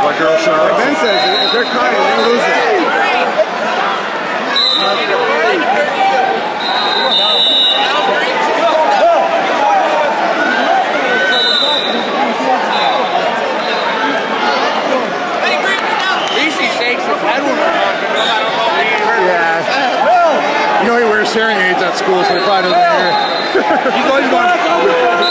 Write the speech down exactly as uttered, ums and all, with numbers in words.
My girl Charlotte. Ben says if they're crying, they'll lose it. Yeah. You know he wears hearing aids at school, so he probably doesn't hear. He's always going.